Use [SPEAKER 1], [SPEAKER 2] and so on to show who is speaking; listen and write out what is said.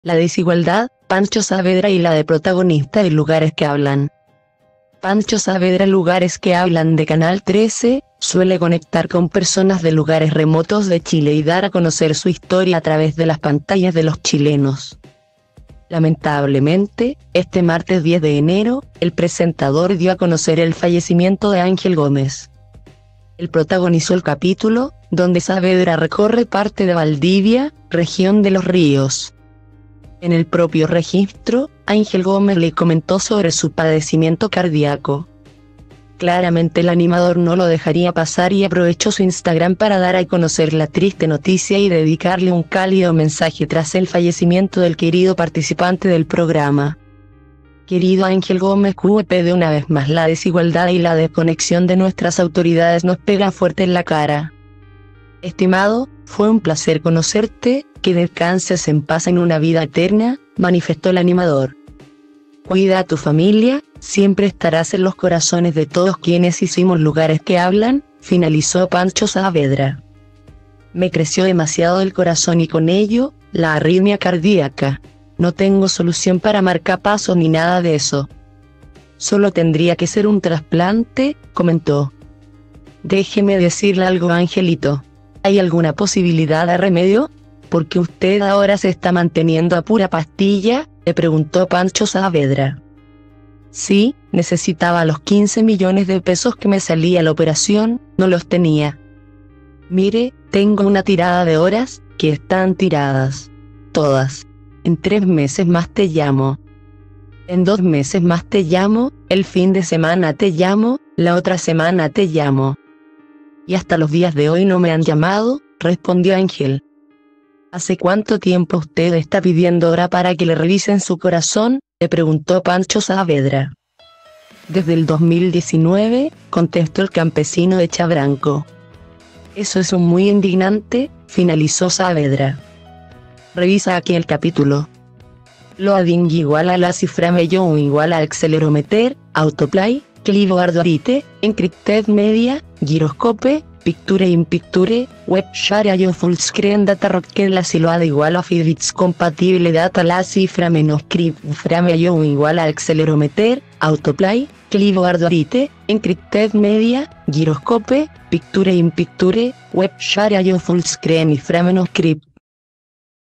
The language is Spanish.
[SPEAKER 1] La desigualdad, Pancho Saavedra y la de protagonista de Lugares que hablan. Pancho Saavedra, Lugares que hablan de Canal 13, suele conectar con personas de lugares remotos de Chile y dar a conocer su historia a través de las pantallas de los chilenos. Lamentablemente, este martes 10 de enero, el presentador dio a conocer el fallecimiento de Ángel Gómez. Él protagonizó el capítulo, donde Saavedra recorre parte de Valdivia, región de Los Ríos. En el propio registro, Ángel Gómez le comentó sobre su padecimiento cardíaco. Claramente el animador no lo dejaría pasar y aprovechó su Instagram para dar a conocer la triste noticia y dedicarle un cálido mensaje tras el fallecimiento del querido participante del programa. Querido Ángel Gómez QP, una vez más la desigualdad y la desconexión de nuestras autoridades nos pega fuerte en la cara. Estimado, fue un placer conocerte, que descanses en paz en una vida eterna, manifestó el animador. Cuida a tu familia, siempre estarás en los corazones de todos quienes hicimos Lugares que hablan, finalizó Pancho Saavedra. Me creció demasiado el corazón y con ello, la arritmia cardíaca. No tengo solución para marcapasos ni nada de eso. Solo tendría que ser un trasplante, comentó. Déjeme decirle algo, Angelito. ¿Hay alguna posibilidad de remedio? ¿Por qué usted ahora se está manteniendo a pura pastilla?, le preguntó Pancho Saavedra. Sí, necesitaba los 15 millones de pesos que me salía la operación, no los tenía. Mire, tengo una tirada de horas, que están tiradas. Todas. En 3 meses más te llamo. En 2 meses más te llamo, el fin de semana te llamo, la otra semana te llamo. Y hasta los días de hoy no me han llamado, respondió Ángel. ¿Hace cuánto tiempo usted está pidiendo hora para que le revisen su corazón?, le preguntó Pancho Saavedra. Desde el 2019, contestó el campesino de Chabranco. Eso es muy indignante, finalizó Saavedra. Revisa aquí el capítulo. Loading igual a la cifra mellón igual a accelerometer, autoplay, clivo ardorite, encrypted media, gyroscope, picture in picture, web share yo full screen data rocket la siloada igual a fibits compatible data la cifra menos cifra mellón igual a accelerometer, autoplay, clivo ardorite, encrypted media, gyroscope, picture in picture, web share yo full screen y fra menos crypt.